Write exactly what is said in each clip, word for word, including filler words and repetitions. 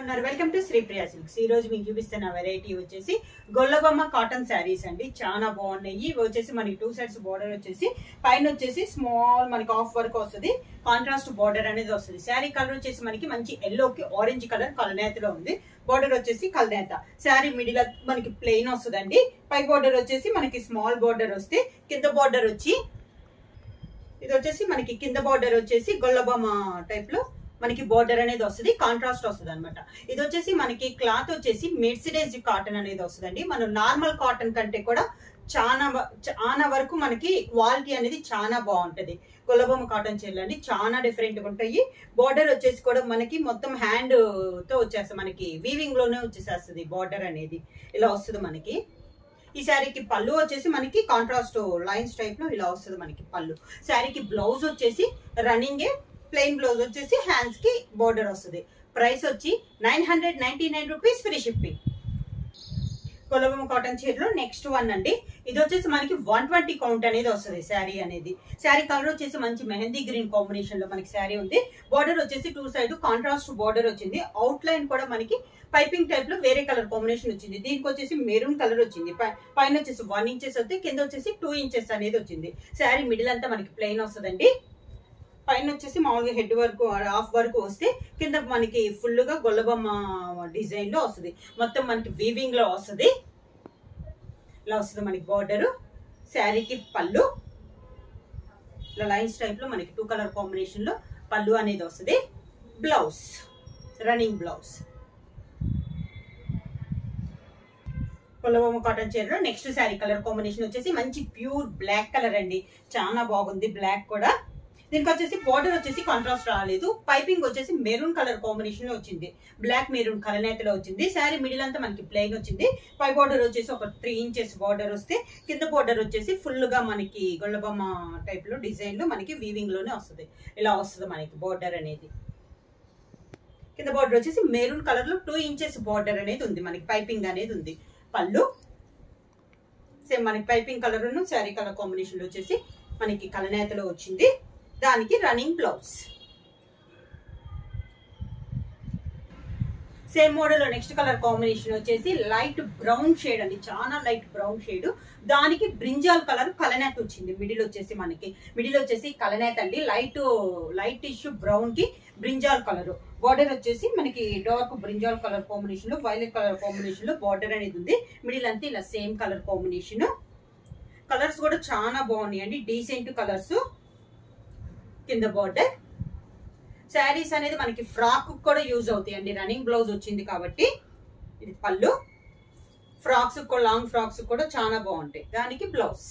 ఉన్నారు welcome to Sripriya silks. ఈ రోజు మీకు చూపిస్తున్న వెరైటీ వచ్చేసి గొల్లబొమ్మ కాటన్ శారీస్ అండి. చాలా బాగున్నాయి. ఇవి వచ్చేసి మనకి టూ సైడ్స్ బార్డర్ వచ్చేసి పైన వచ్చేసి స్మాల్ మనకి ఆఫ్ వర్క్ వస్తుంది, కాంట్రాస్ట్ బార్డర్ అనేది వస్తుంది. శారీ కలర్ వచ్చేసి మనకి మంచి ఎల్లోకి ఆరెంజ్ కలర్ కలనేతలో ఉంది. బార్డర్ వచ్చేసి కలనేత. శారీ మిడిల్ మనకి ప్లెయిన్ వస్తుందండి. పై బార్డర్ వచ్చేసి మనకి స్మాల్ బార్డర్ వస్తే, కింద బార్డర్ వచ్చి ఇది వచ్చేసి మనకి కింద బార్డర్ వచ్చేసి గొల్లబొమ్మ టైప్ లో మనకి బోర్డర్ అనేది వస్తుంది, కాంట్రాస్ట్ వస్తుంది అనమాట. ఇది వచ్చేసి మనకి క్లాత్ వచ్చేసి మెర్సిడైజ్ కాటన్ అనేది వస్తుందండి. మనం నార్మల్ కాటన్ కంటే కూడా చాలా చాలా వరకు మనకి క్వాలిటీ అనేది చాలా బాగుంటది. గొల్లబొమ్మ కాటన్ చీరలు అండి చాలా డిఫరెంట్ గా ఉంటాయి. బోర్డర్ వచ్చేసి కూడా మనకి మొత్తం హ్యాండ్ తో వచ్చేస్తుంది, మనకి వీవింగ్ లోనే వచ్చేసేస్తుంది బోర్డర్ అనేది. ఇలా వస్తుంది మనకి. ఈ శారీకి పళ్ళు వచ్చేసి మనకి కాంట్రాస్ట్ లైన్స్ టైప్ లో ఇలా వస్తుంది మనకి పళ్ళు. శారీకి బ్లౌజ్ వచ్చేసి రన్నింగ్ ప్లెయిన్ బ్లౌజ్ వచ్చేసి హ్యాండ్స్ కి బోర్డర్ వస్తుంది. ప్రైస్ వచ్చి nine hundred ninety nine rupees free shipping. గొల్లబొమ్మ కాటన్ చీరలో నెక్స్ట్ వన్ అండి. ఇది వచ్చేసి మనకి వన్ ట్వంటీ కౌంట్ అనేది వస్తుంది శారీ అనేది. శారీ కలర్ వచ్చేసి మంచి మెహందీ గ్రీన్ కాంబినేషన్ లో మనకి శారీ ఉంది. బోర్డర్ వచ్చేసి టూ సైడ్ కాంట్రాస్ట్ బోర్డర్ వచ్చింది. అవుట్ లైన్ కూడా మనకి పైపింగ్ టైప్ లో వేరే కలర్ కాంబినేషన్ వచ్చింది. దీనికి వచ్చేసి మెరూన్ కలర్ వచ్చింది. పైన వచ్చేసి వన్ ఇంచెస్ వస్తే, కింద వచ్చేసి టూ ఇంచెస్ అనేది వచ్చింది. శారీ మిడిల్ అంతా మనకి ప్లెయిన్ వస్తుందండి. పైన వచ్చేసి మామూలుగా హెడ్ వర్క్ హాఫ్ వర్క్ వస్తే, కింద మనకి ఫుల్ గా గొల్లబొమ్మ డిజైన్ లో వస్తుంది. మొత్తం మనకి వీవింగ్ లో వస్తుంది. ఇలా వస్తుంది మనకి బార్డర్. శారీకి పళ్ళు ఇలా లైన్స్ టైప్ లో మనకి టూ కలర్ కాంబినేషన్ లో పళ్ళు అనేది వస్తుంది. Blouse running blouse. గొల్లబొమ్మ కాటన్ చీరలో నెక్స్ట్ శారీ కలర్ కాంబినేషన్ వచ్చేసి మంచి ప్యూర్ బ్లాక్ కలర్ అండి. చాలా బాగుంది బ్లాక్ కూడా. దీనికి వచ్చేసి బార్డర్ వచ్చేసి కాంట్రాస్ట్ రాలేదు. పైపింగ్ వచ్చేసి మెరూన్ కలర్ కాంబినేషన్ లో వచ్చింది. బ్లాక్ మెరూన్ కలనేతలో వచ్చింది. శారీ మిడిల్ అంతా మనకి ప్లెయిన్ వచ్చింది. పై బార్డర్ వచ్చేసి ఒక త్రీ ఇంచెస్ బార్డర్ వస్తే, కింద బార్డర్ వచ్చేసి ఫుల్ గా మనకి గొల్లబొమ్మ టైప్ లో డిజైన్ లో మనకి వీవింగ్ లోనే వస్తుంది. ఇలా వస్తుంది మనకి బార్డర్ అనేది. కింద బార్డర్ వచ్చేసి మెరూన్ కలర్ లో టూ ఇంచెస్ బార్డర్ అనేది ఉంది. మనకి పైపింగ్ అనేది ఉంది. పళ్ళు సేమ్ మనకి piping colour sari colour combination లో వచ్చేసి మనకి కలనేతలో వచ్చింది. దానికి running blouse. Same model next colour combination వచ్చేసి లైట్ బ్రౌన్ షేడ్ అండి. చాలా లైట్ బ్రౌన్ షేడ్. దానికి బ్రింజాల్ కలర్ కలనేత వచ్చింది. మిడిల్ వచ్చేసి మనకి మిడిల్ వచ్చేసి కలనేత అండి. లైట్ లైట్ ఇష్యూ బ్రౌన్ కి బ్రింజాల్ కలర్. బార్డర్ వచ్చేసి మనకి డార్క్ బ్రింజాల్ కలర్ కాంబినేషన్ లో వైలెట్ కలర్ కాంబినేషన్ లో బార్డర్ అనేది ఉంది. మిడిల్ అంతా ఇలా సేమ్ కలర్ కాంబినేషన్. కలర్స్ కూడా చాలా బాగున్నాయి అండి, డీసెంట్ కలర్స్. కింద బార్డర్. శారీస్ అనేది మనకి ఫ్రాక్ కూడా యూజ్ అవుతాయి అండి. రన్నింగ్ బ్లౌజ్ వచ్చింది కాబట్టి. ఇది పళ్ళు. ఫ్రాక్స్ లాంగ్ ఫ్రాక్స్ కూడా చాలా బాగుంటాయి. దానికి బ్లౌజ్.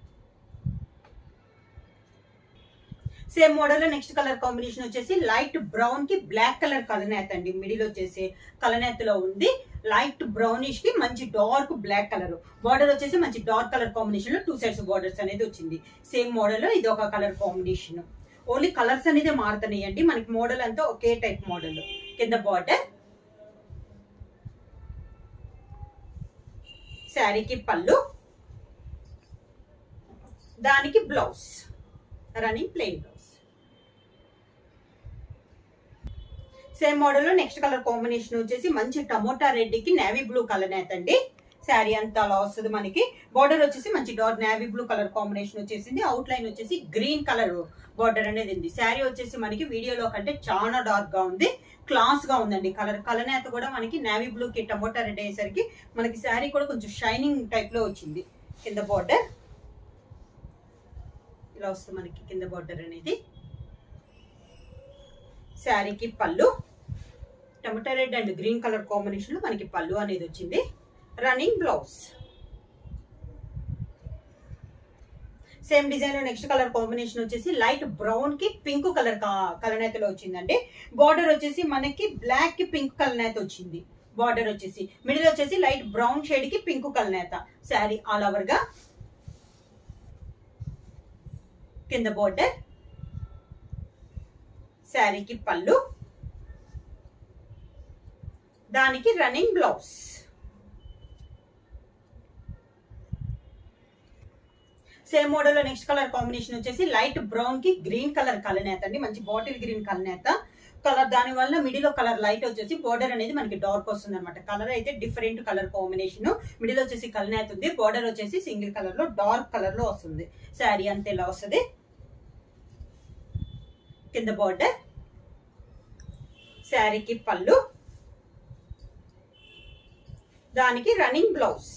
సేమ్ మోడల్ లో నెక్స్ట్ కలర్ కాంబినేషన్ వచ్చేసి లైట్ బ్రౌన్ కి బ్లాక్ కలర్ కలనేత అండి. మిడిల్ వచ్చేసి కలనేతలో ఉంది. లైట్ బ్రౌనిష్ కి మంచి డార్క్ బ్లాక్ కలర్. బార్డర్ వచ్చేసి మంచి డార్క్ కలర్ కాంబినేషన్ లో టూ సైడ్స్ బార్డర్స్ అనేది వచ్చింది. సేమ్ మోడల్ లో ఇది ఒక కలర్ కాంబినేషన్. ఓన్లీ కలర్స్ అనేది మారుతున్నాయండి. మనకి మోడల్ అంతా ఒకే టైప్ మోడల్. కింద బార్డర్. శారీకి పళ్ళు. దానికి blouse running plain blouse. Same model లో నెక్స్ట్ కలర్ కాంబినేషన్ వచ్చేసి మంచి టమోటా రెడ్ కి నేవీ బ్లూ కలర్ నేత అండి. శారీ అంతా అలా వస్తుంది మనకి. బార్డర్ వచ్చేసి మంచి dark navy blue colour combination వచ్చేసింది. అవుట్ లైన్ వచ్చేసి గ్రీన్ కలర్ బార్డర్ అనేది ఉంది. శారీ వచ్చేసి మనకి వీడియోలో కంటే చాలా డార్క్ గా ఉంది. క్లాస్ గా ఉందండి కలర్. కలనేత కూడా మనకి నేవీ బ్లూ కి టమోటా రెడ్ అయ్యేసరికి మనకి శారీ కూడా కొంచెం షైనింగ్ టైప్ లో వచ్చింది. కింద బార్డర్ ఇలా వస్తుంది మనకి. కింద బార్డర్ అనేది. శారీకి పళ్ళు. Tomato red and green colour combination లో మనకి పళ్ళు అనేది వచ్చింది. Running blouse. సేమ్ డిజైన్ లో నెక్స్ట్ కలర్ కాంబినేషన్ వచ్చేసి లైట్ బ్రౌన్ కి పింక్ కలర్ కలనేతలో వచ్చిందండి. బార్డర్ వచ్చేసి మనకి బ్లాక్ కి పింక్ కలనేత వచ్చింది. బార్డర్ వచ్చేసి మిడిల్ వచ్చేసి లైట్ బ్రౌన్ షేడ్ కి పింక్ కలనేత. శారీ ఆల్ ఓవర్ గా. కింద బార్డర్. శారీకి పళ్ళు. దానికి రన్నింగ్ బ్లౌజ్. సేమ్ మోడల్ లో నెక్స్ట్ కలర్ కాంబినేషన్ వచ్చేసి లైట్ బ్రౌన్ కి గ్రీన్ కలర్ కలనేత అండి. మంచి బాటిల్ గ్రీన్ కలనేత. కలర్ దాని వల్ల మిడిల్ కలర్ లైట్ వచ్చేసి బోర్డర్ అనేది మనకి డార్క్ వస్తుంది అనమాట. కలర్ అయితే డిఫరెంట్ కలర్ కాంబినేషన్. మిడిల్ వచ్చేసి కల్నేత ఉంది, బోర్డర్ వచ్చేసి సింగిల్ కలర్ లో డార్క్ కలర్ లో వస్తుంది. శారీ అంతే ఇలా వస్తుంది. కింద బోర్డర్, శారీకి పళ్ళు, దానికి రన్నింగ్ బ్లౌజ్.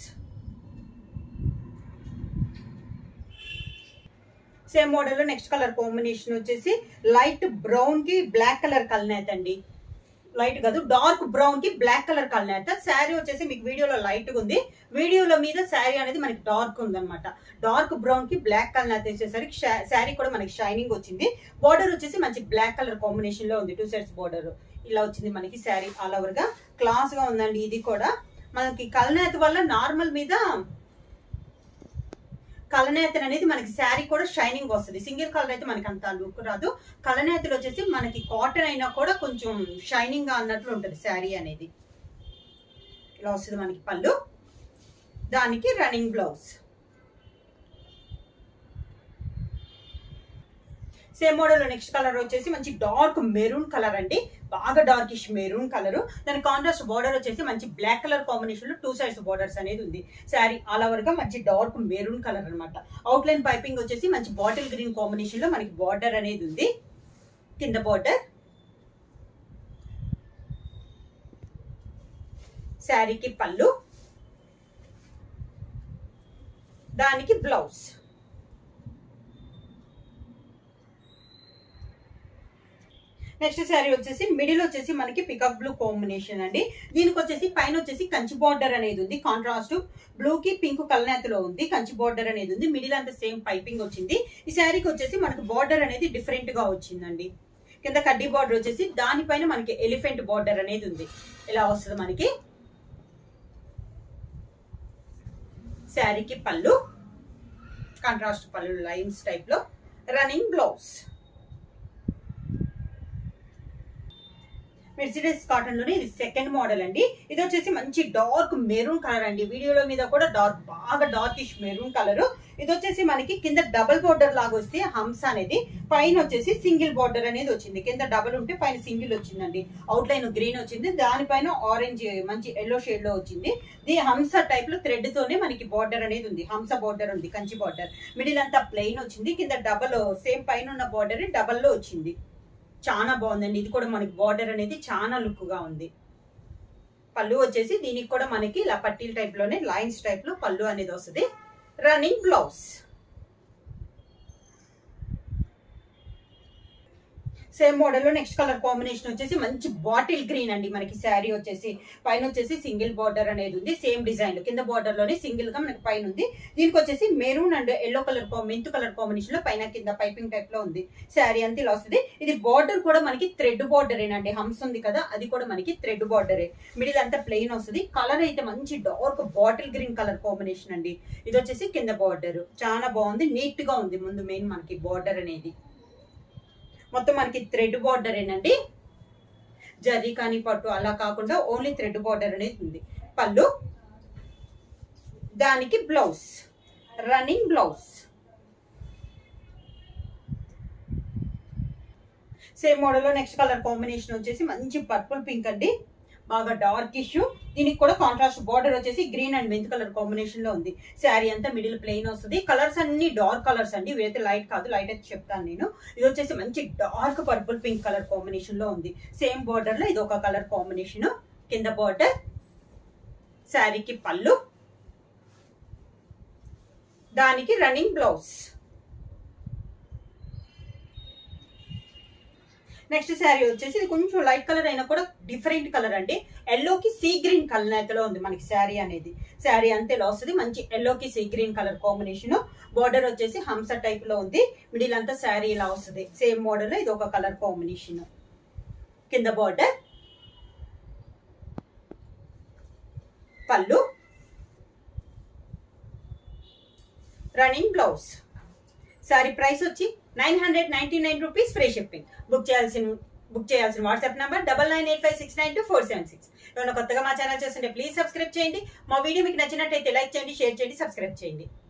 సేమ్ మోడల్ లో నెక్స్ట్ కలర్ కాంబినేషన్ వచ్చేసి లైట్ బ్రౌన్ కి బ్లాక్ కలర్ కల్నేత అండి. లైట్ కాదు, డార్క్ బ్రౌన్ కి బ్లాక్ కలర్ కల్నేత. శారీ వచ్చేసి మీకు వీడియోలో లైట్ గా ఉంది, వీడియోలో మీద శారీ అనేది మనకి డార్క్ ఉంది అనమాట. డార్క్ బ్రౌన్ కి బ్లాక్ కలర్ వచ్చేసరికి శారీ కూడా మనకి షైనింగ్ వచ్చింది. బోర్డర్ వచ్చేసి మంచి బ్లాక్ కలర్ కాంబినేషన్ లో ఉంది. టూ సైడ్స్ బోర్డర్ ఇలా వచ్చింది మనకి. శారీ ఆల్ ఓవర్ గా క్లాస్ గా ఉందండి. ఇది కూడా మనకి కల్నేత వల్ల నార్మల్ మీద కలనేతలు అనేది మనకి శారీ కూడా షైనింగ్ వస్తుంది. సింగిల్ కలర్ అయితే మనకి అంత లుక్ రాదు. కలనేతలు వచ్చేసి మనకి కాటన్ అయినా కూడా కొంచెం షైనింగ్ గా అన్నట్లు ఉంటుంది శారీ అనేది. ఇలా వస్తుంది మనకి పళ్ళు, దానికి running blouse. Same model next colour వచ్చేసి మంచి డార్క్ మెరూన్ కలర్ అండి. బాగా డార్కిష్ మెరూన్ కలర్. దాని కాంట్రాస్ట్ బార్డర్ వచ్చేసి మంచి బ్లాక్ కలర్ కాంబినేషన్ లో టూ సైడ్స్ బార్డర్స్ అనేది ఉంది. శారీ ఆల్ ఓవర్ గా మంచి డార్క్ మెరూన్ కలర్ అనమాట. అవుట్ లైన్ పైపింగ్ వచ్చేసి మంచి బాటిల్ గ్రీన్ కాంబినేషన్ లో మనకి బార్డర్ అనేది ఉంది. కింద బార్డర్, శారీకి పళ్ళు, దానికి బ్లౌజ్. నెక్స్ట్ శారీ వచ్చేసి మిడిల్ వచ్చేసి మనకి పికప్ బ్లూ కాంబినేషన్ అండి. దీనికి వచ్చేసి పైన వచ్చేసి కంచి బార్డర్ అనేది ఉంది. కాంట్రాస్ట్ బ్లూ కి పింక్ కలనేతలో ఉంది. కంచి బార్డర్ అనేది ఉంది. మిడిల్ అంతా సేమ్ పైపింగ్ వచ్చింది. ఈ శారీకి వచ్చేసి మనకి బార్డర్ అనేది డిఫరెంట్ గా వచ్చిందండి. కింద కడ్డీ బార్డర్ వచ్చేసి దానిపైన మనకి ఎలిఫెంట్ బార్డర్ అనేది ఉంది. ఇలా వస్తుంది మనకి. శారీకి పళ్ళు, కాంట్రాస్ట్ పళ్ళు లైన్స్ టైప్ లో, రన్నింగ్ బ్లౌజ్. మెర్సిడీస్ కాటన్ లోనే ఇది సెకండ్ మోడల్ అండి. ఇది వచ్చేసి మంచి డార్క్ మెరూన్ కలర్ అండి. వీడియోలో మీద కూడా డార్క్ బాగా డార్కిష్ మెరూన్ కలర్. ఇది వచ్చేసి మనకి కింద డబుల్ బోర్డర్ లాగా వస్తే హంస అనేది, పైన వచ్చేసి సింగిల్ బోర్డర్ అనేది వచ్చింది. కింద డబుల్ ఉంటే పైన సింగిల్ వచ్చిందండి. అవుట్ లైన్ గ్రీన్ వచ్చింది, దానిపైన ఆరెంజ్ మంచి ఎల్లో షేడ్ లో వచ్చింది. దీని హంస టైప్ లో థ్రెడ్ తోనే మనకి బార్డర్ అనేది ఉంది. హంస బార్డర్ ఉంది, కంచి బార్డర్. మిడిల్ అంతా ప్లెయిన్ వచ్చింది. కింద డబల్ సేమ్ పైన ఉన్న బార్డర్ డబల్ లో వచ్చింది. చాలా బాగుందండి. ఇది కూడా మనకి బార్డర్ అనేది చాలా లుక్ గా ఉంది. పళ్ళు వచ్చేసి దీనికి కూడా మనకి ఇలా పట్టీల టైప్ లోనే లైన్స్ టైప్ లో పళ్ళు అనేది వస్తుంది. Running blouse. సేమ్ మోడల్ లో నెక్స్ట్ కలర్ కాంబినేషన్ వచ్చేసి మంచి బాటిల్ గ్రీన్ అండి. మనకి శారీ వచ్చేసి పైన వచ్చేసి సింగిల్ బార్డర్ అనేది ఉంది. సేమ్ డిజైన్ లో కింద బార్డర్ లోనే సింగిల్ గా మనకి పైన ఉంది. దీనికి వచ్చేసి maroon and yellow colour mint colour combination లో పైన కింద పైపింగ్ టైప్ లో ఉంది. శారీ అంతా ఇలా వస్తుంది. ఇది బార్డర్ కూడా మనకి థ్రెడ్ బార్డర్ ఏనండి. హంస ఉంది కదా, అది కూడా మనకి థ్రెడ్ బార్డరే. మిడిల్ అంతా ప్లెయిన్ వస్తుంది. కలర్ అయితే మంచి dark bottle green colour combination అండి. ఇది వచ్చేసి కింద బార్డర్ చాలా బాగుంది, నీట్ గా ఉంది. ముందు మెయిన్ మనకి బార్డర్ అనేది మొత్తం మనకి థ్రెడ్ బార్డర్ ఏనండి. జరీ కానీ పట్టు అలా కాకుండా ఓన్లీ థ్రెడ్ బార్డర్ అనేది ఉంది. పళ్ళు, దానికి blouse, running blouse. Same model లో నెక్స్ట్ కలర్ కాంబినేషన్ వచ్చేసి మంచి పర్పుల్ పింక్ అండి. బాగా డార్క్ ఇష్యూ. దీనికి కూడా కాంట్రాస్ట్ బార్డర్ వచ్చేసి green and mint colour combination లో ఉంది. శారీ అంతా మిడిల్ ప్లెయిన్ వస్తుంది. కలర్స్ అన్ని డార్క్ కలర్స్ అండి. ఇవైతే లైట్ కాదు, లైట్ అయితే చెప్తాను నేను. ఇది వచ్చేసి మంచి dark purple pink colour combination లో ఉంది. సేమ్ బార్డర్ లో ఇది ఒక కలర్ కాంబినేషన్. కింద బార్డర్, శారీకి పళ్ళు, దానికి రన్నింగ్ బ్లౌజ్. నెక్స్ట్ శారీ వచ్చేసి ఇది కొంచెం లైట్ కలర్ అయినా కూడా డిఫరెంట్ కలర్ అండి. ఎల్లోకి సీ గ్రీన్ కలర్ నేతలో ఉంది మనకి శారీ అనేది. శారీ అంతే ఇలా వస్తుంది. మంచి ఎల్లోకి sea green colour combination. Border వచ్చేసి హంస టైప్ లో ఉంది. మిడిల్ అంతా శారీ ఇలా వస్తుంది. సేమ్ మోడల్ లో ఇది ఒక కలర్ కాంబినేషన్. కింద బార్డర్, పళ్ళు, రన్నింగ్ బ్లౌజ్. శారీ ప్రైస్ వచ్చి nine hundred ninety nine rupees free shipping. Book చేయాల్సిన బుక్ చేయాల్సిన WhatsApp number double nine eight five six nine two four seven six. ఏమైనా కొత్తగా మా ఛానల్ చూస్తుంటే ప్లీజ్ సబ్స్క్రైబ్ చేయండి. మా వీడియో మీకు నచ్చినట్టయితే లైక్ చేయండి, షేర్ చేయండి, సబ్స్క్రైబ్ చేయండి.